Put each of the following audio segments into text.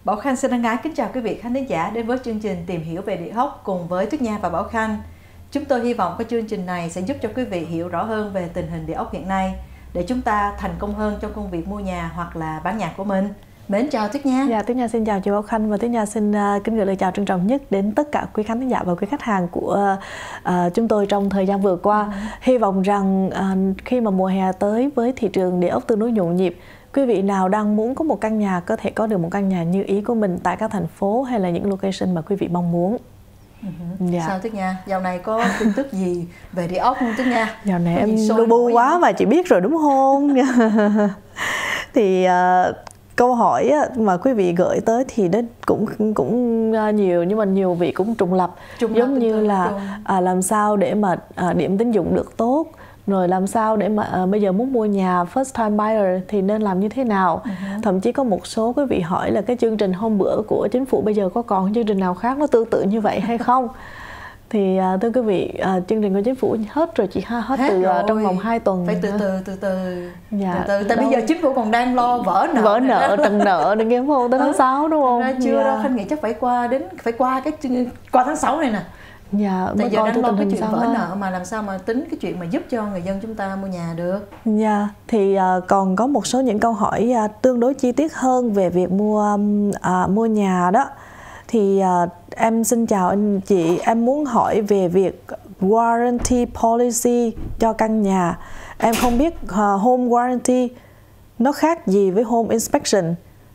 Bảo Khanh xin thân ái kính chào quý vị khán thính giả đến với chương trình Tìm hiểu về địa ốc cùng với Tuyết Nha và Bảo Khanh. Chúng tôi hy vọng cái chương trình này sẽ giúp cho quý vị hiểu rõ hơn về tình hình địa ốc hiện nay để chúng ta thành công hơn trong công việc mua nhà hoặc là bán nhà của mình. Mến chào Tuyết Nha. Dạ, Tuyết Nha xin chào chị Bảo Khanh và Tuyết Nha xin kính gửi lời chào trân trọng nhất đến tất cả quý khán thính giả và quý khách hàng của chúng tôi trong thời gian vừa qua. Hy vọng rằng khi mà mùa hè tới với thị trường địa ốc tương đối nhộn nhịp, quý vị nào đang muốn có một căn nhà có thể có được một căn nhà như ý của mình tại các thành phố hay là những location mà quý vị mong muốn. Dạ. Sao Tuyết Nha? Dạo này có tin tức gì về địa ốc không Tuyết Nha? Dạo này em lu bu quá và chị biết rồi đúng không? Thì câu hỏi mà quý vị gửi tới thì nó cũng nhiều, nhưng mà nhiều vị cũng trùng lập giống như là làm sao để mà điểm tín dụng được tốt, rồi làm sao để mà bây giờ muốn mua nhà first time buyer thì nên làm như thế nào. Thậm chí có một số quý vị hỏi là cái chương trình hôm bữa của chính phủ bây giờ có còn chương trình nào khác nó tương tự như vậy hay không. Thì thưa quý vị, chương trình của chính phủ hết rồi chị ha, hết từ rồi. Trong vòng 2 tuần. Phải từ từ. Dạ, tại bây giờ chính phủ còn đang lo vỡ nợ, trần nợ đừng nghe không, tới tháng 6 đúng không? Chưa đâu, Khanh nghĩ chắc phải qua tháng 6 này nè. Dạ, tại giờ đang lo cái chuyện vỡ nợ mà làm sao mà tính cái chuyện mà giúp cho người dân chúng ta mua nhà được. Dạ, thì còn có một số những câu hỏi tương đối chi tiết hơn về việc mua nhà đó. Thì em xin chào anh chị, em muốn hỏi về việc warranty policy cho căn nhà. Em không biết home warranty nó khác gì với home inspection.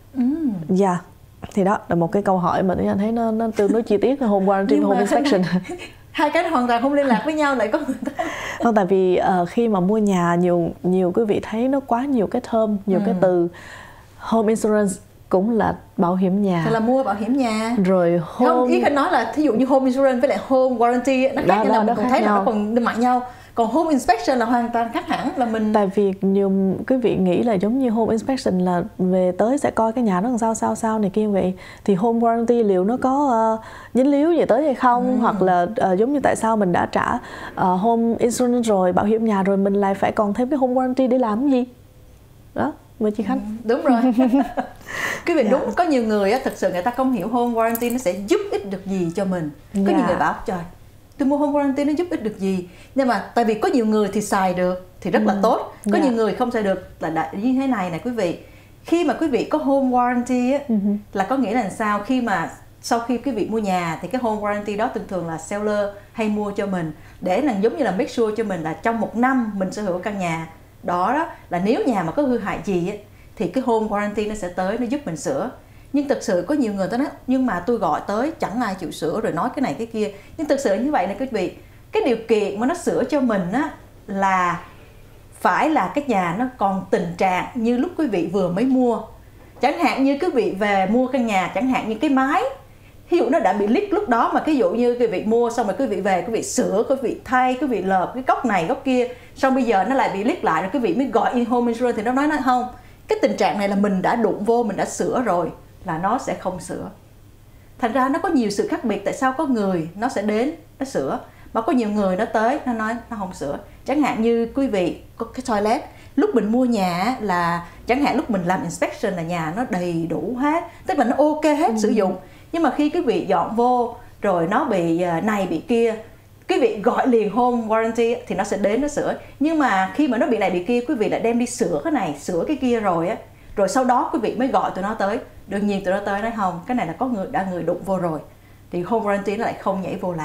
Dạ, thì đó là một cái câu hỏi mà tôi thấy nó tương đối chi tiết, home warranty và home inspection. Hai cái hoàn toàn không liên lạc với nhau lại có. Không, tại vì khi mà mua nhà nhiều quý vị thấy nó quá nhiều cái term, nhiều cái từ. Home insurance cũng là bảo hiểm nhà, thì là mua bảo hiểm nhà rồi không, ý Khanh nói là thí dụ như home insurance với lại home warranty nó khác nhau, là mình còn thấy là nó còn mạnh nhau. Còn home inspection là hoàn toàn khác hẳn, là mình tại vì nhiều quý vị nghĩ là giống như home inspection là về tới sẽ coi cái nhà nó làm sao này kia vậy, thì home warranty liệu nó có dính líu gì tới hay không, hoặc là giống như tại sao mình đã trả home insurance rồi, bảo hiểm nhà rồi, mình lại phải còn thêm cái home warranty để làm cái gì đó. Mời chị Khanh. Đúng rồi. Quý vị đúng, có nhiều người á, thực sự người ta không hiểu home warranty nó sẽ giúp ích được gì cho mình. Có nhiều người bảo trời, tôi mua home warranty nó giúp ích được gì, nhưng mà tại vì có nhiều người thì xài được thì rất là tốt, có nhiều người không xài được là như thế này quý vị. Khi mà quý vị có home warranty á, là có nghĩa là sao, khi mà sau khi quý vị mua nhà thì cái home warranty đó thường thường là seller hay mua cho mình để là giống như là make sure cho mình là trong 1 năm mình sở hữu căn nhà đó là nếu nhà mà có hư hại gì ấy, thì cái home warranty nó sẽ tới, nó giúp mình sửa. Nhưng thực sự có nhiều người ta nói nhưng mà tôi gọi tới chẳng ai chịu sửa, rồi nói cái này cái kia. Nhưng thực sự như vậy này quý vị, cái điều kiện mà nó sửa cho mình á là phải là cái nhà nó còn tình trạng như lúc quý vị vừa mới mua. Chẳng hạn như quý vị về mua căn nhà, chẳng hạn như cái mái, ví dụ nó đã bị leak lúc đó, mà ví dụ như quý vị mua xong rồi quý vị về, quý vị sửa, quý vị thay, quý vị lợp cái góc này góc kia, xong bây giờ nó lại bị leak lại, rồi quý vị mới gọi in home insurance thì nó nói không, cái tình trạng này là mình đã đụng vô, mình đã sửa rồi, là nó sẽ không sửa. Thành ra nó có nhiều sự khác biệt. Tại sao có người nó sẽ đến nó sửa, mà có nhiều người nó tới nó nói nó không sửa. Chẳng hạn như quý vị có cái toilet, lúc mình mua nhà là chẳng hạn lúc mình làm inspection là nhà nó đầy đủ hết, tức là nó ok hết sử dụng. Nhưng mà khi quý vị dọn vô rồi nó bị này bị kia, quý vị gọi liền home warranty thì nó sẽ đến nó sửa. Nhưng mà khi mà nó bị này bị kia, quý vị lại đem đi sửa cái này sửa cái kia rồi á, rồi sau đó quý vị mới gọi tụi nó tới. Đương nhiên tụi nó tới nói không, cái này là có người đụng vô rồi, thì home warranty nó lại không nhảy vô làm.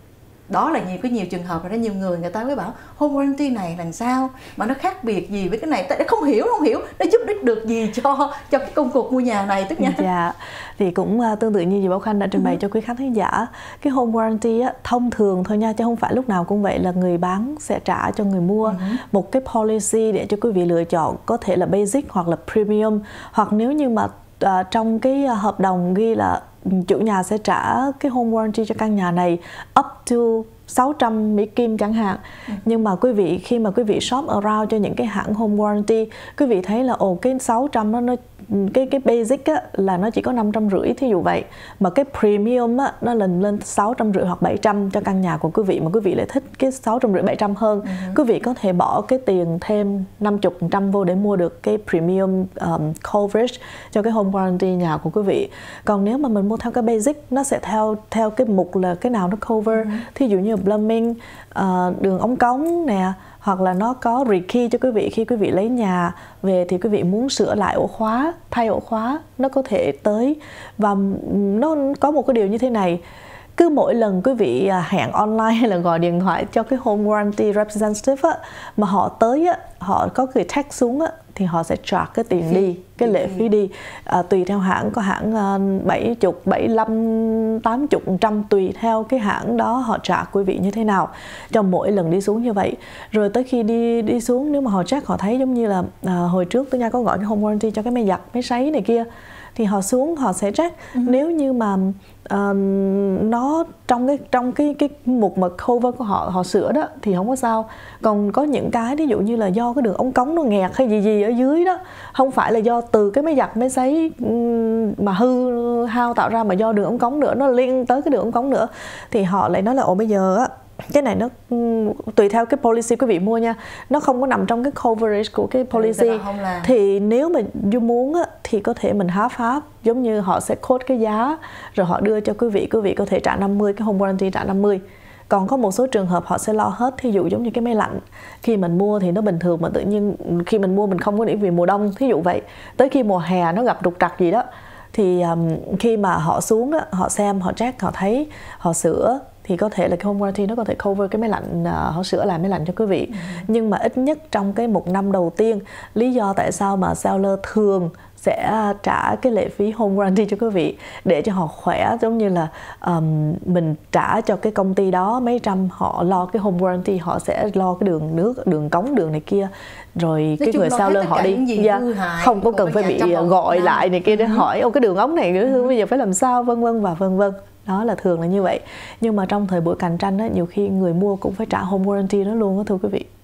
Đó là nhiều trường hợp rồi đó. Nhiều người ta mới bảo home warranty này làm sao mà nó khác biệt gì với cái này, tại nó không hiểu nó giúp ích được gì cho cái công cuộc mua nhà này tức nha. Dạ, thì cũng tương tự như chị Bảo Khanh đã trình bày cho quý khán thính giả. Cái home warranty á, thông thường thôi nha, chứ không phải lúc nào cũng vậy, là người bán sẽ trả cho người mua một cái policy để cho quý vị lựa chọn, có thể là basic hoặc là premium, hoặc nếu như mà trong cái hợp đồng ghi là chủ nhà sẽ trả cái home warranty cho căn nhà này up to 600 Mỹ Kim chẳng hạn. Nhưng mà quý vị khi mà quý vị shop around cho những cái hãng home warranty, quý vị thấy là cái 600 nó cái basic á, là nó chỉ có 550, thí dụ vậy, mà cái premium á, nó lên 650 hoặc 700 cho căn nhà của quý vị, mà quý vị lại thích cái 650 700 hơn, quý vị có thể bỏ cái tiền thêm 50% vô để mua được cái premium coverage cho cái home warranty nhà của quý vị. Còn nếu mà mình mua theo cái basic, nó sẽ theo cái mục là cái nào nó cover, thí dụ như plumbing, đường ống cống nè, hoặc là nó có rekey cho quý vị khi quý vị lấy nhà về thì quý vị muốn sửa lại ổ khóa, thay ổ khóa, nó có thể tới. Và nó có một cái điều như thế này, cứ mỗi lần quý vị hẹn online hay là gọi điện thoại cho cái home warranty representative á, mà họ tới á, họ có cái text xuống á, thì họ sẽ charge cái tiền đi, cái lệ phí đi, tùy theo hãng, có hãng 70, 75, 80% tùy theo cái hãng đó họ charge quý vị như thế nào cho mỗi lần đi xuống như vậy. Rồi tới khi đi xuống, nếu mà họ check họ thấy giống như là hồi trước tôi nha có gọi cái home warranty cho cái máy giặt, máy sấy này kia, thì họ xuống họ sẽ check. Nếu như mà nó trong cái mục mà cover của họ sửa đó thì không có sao. Còn có những cái ví dụ như là do cái đường ống cống nó nghẹt hay gì ở dưới đó, không phải là do từ cái máy giặt máy sấy mà hư hao tạo ra, mà do đường ống cống nữa, nó liên tới cái đường ống cống nữa, thì họ lại nói là bây giờ á, cái này nó tùy theo cái policy quý vị mua nha, nó không có nằm trong cái coverage của cái policy. Thì nếu mà you muốn á, thì có thể mình half, giống như họ sẽ quote cái giá rồi họ đưa cho quý vị có thể trả 50, cái home warranty trả 50. Còn có một số trường hợp họ sẽ lo hết, thí dụ giống như cái máy lạnh, khi mình mua thì nó bình thường, mà tự nhiên khi mình mua mình không có để vì mùa đông, thí dụ vậy, tới khi mùa hè nó gặp trục trặc gì đó, thì khi mà họ xuống đó, họ xem, họ check, họ thấy, họ sửa, thì có thể là cái home warranty nó có thể cover cái máy lạnh, họ sửa lại máy lạnh cho quý vị. Nhưng mà ít nhất trong cái 1 năm đầu tiên, lý do tại sao mà seller thường sẽ trả cái lệ phí home warranty cho quý vị để cho họ khỏe, giống như là mình trả cho cái công ty đó mấy trăm, họ lo cái home warranty, họ sẽ lo cái đường nước, đường cống, đường này kia, rồi cái người seller họ đi không có cần phải bị gọi lại này kia để hỏi cái đường ống này bây giờ phải làm sao, vân vân và vân vân. Đó là thường là như vậy. Nhưng mà trong thời buổi cạnh tranh á, nhiều khi người mua cũng phải trả home warranty đó luôn á, thưa quý vị.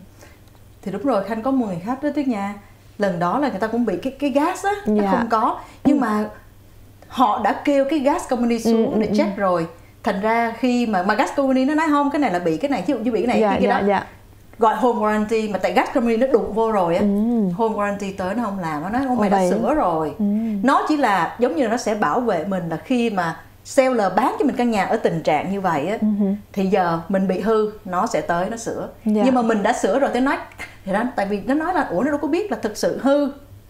Thì đúng rồi, Khanh có một người khách đó Tuyết Nha, lần đó là người ta cũng bị cái gas á, nó không có, nhưng mà họ đã kêu cái gas company xuống để check rồi, thành ra khi mà gas company nó nói không, cái này là bị cái này, ví dụ như bị cái này cái kia đó, gọi home warranty, mà tại gas company nó đụng vô rồi á, home warranty tới nó không làm, nó nói mày đã sửa rồi. Nó chỉ là giống như là nó sẽ bảo vệ mình là khi mà seller bán cho mình căn nhà ở tình trạng như vậy á, thì giờ mình bị hư, nó sẽ tới nó sửa. Nhưng mà mình đã sửa rồi, tôi nói thì đó, tại vì nó nói là nó đâu có biết là thực sự hư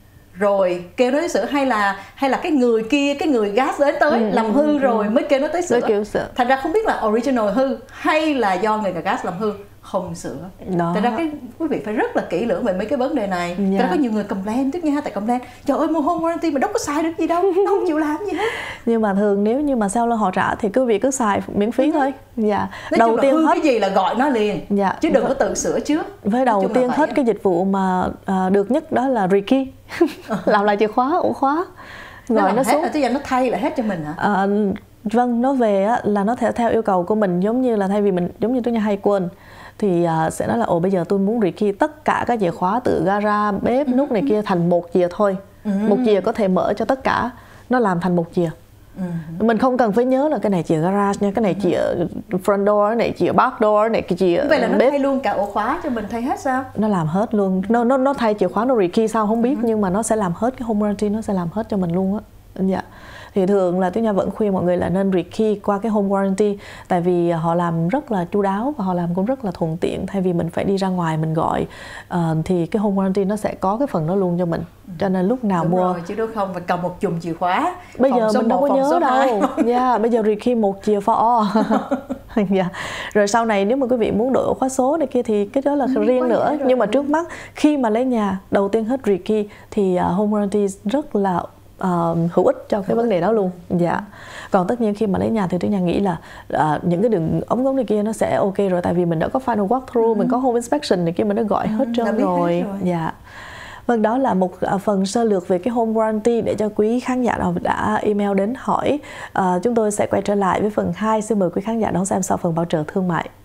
rồi kêu nó tới sửa, hay là cái người kia, cái người gas tới làm hư rồi mới kêu nó tới sửa. Thành ra không biết là original hư hay là do người gas làm hư không sửa. Thật ra quý vị phải rất là kỹ lưỡng về mấy cái vấn đề này. Thật ra có nhiều người complain Tuyết Nha, tại complain trời ơi mua home warranty mà đâu có xài được gì đâu, nó không chịu làm gì hết. Nhưng mà thường nếu như mà seller họ trả thì quý vị cứ xài miễn phí thôi. Đầu tiên hết cái gì là gọi nó liền, chứ đừng có tự sửa trước. Với đầu tiên hết cái dịch vụ mà được nhất đó là rekey, làm lại chìa khóa, ổ khóa, rồi nó xuống, nó thay lại hết cho mình hả? Vâng, nó về á, là nó theo yêu cầu của mình, giống như là thay vì mình, giống như Tuyết Nha hay quên thì sẽ nói là bây giờ tôi muốn rekey tất cả các chìa khóa từ gara, bếp, nút này kia thành một chìa thôi. Một chìa có thể mở cho tất cả, nó làm thành một chìa. Mình không cần phải nhớ là cái này chìa garage nha, cái này chìa front door, cái này chìa back door, cái này cái chìa vậy là nó bếp. Thay luôn cả ổ khóa cho mình, thay hết sao? Nó làm hết luôn. Nó thay chìa khóa, nó rekey sao không biết, nhưng mà nó sẽ làm hết cái home warranty, nó sẽ làm hết cho mình luôn á. Dạ. Thì thường là Tuyết Nha vẫn khuyên mọi người là nên rekey qua cái home warranty, tại vì họ làm rất là chu đáo và họ làm cũng rất là thuận tiện. Thay vì mình phải đi ra ngoài mình gọi thì cái home warranty nó sẽ có cái phần đó luôn cho mình. Cho nên lúc nào mua rồi, chứ đâu không phải cầm một chùm chìa khóa. Bây giờ mình đâu có nhớ đâu. Bây giờ rekey một chìa for all. Rồi sau này nếu mà quý vị muốn đổi ổ khóa số này kia thì cái đó là riêng nữa. Nhưng mà trước mắt khi mà lấy nhà đầu tiên hết rekey thì home warranty rất là hữu ích cho cái vấn đề đó luôn. Còn tất nhiên khi mà lấy nhà thì Tuyết Nha nghĩ là những cái đường ống cống này kia nó sẽ ok rồi, tại vì mình đã có final walkthrough, mình có home inspection này kia, mình đã gọi hết trơn rồi. Vâng, đó là một phần sơ lược về cái home warranty để cho quý khán giả nào đã email đến hỏi. Chúng tôi sẽ quay trở lại với phần 2. Xin mời quý khán giả đón xem sau phần bảo trợ thương mại.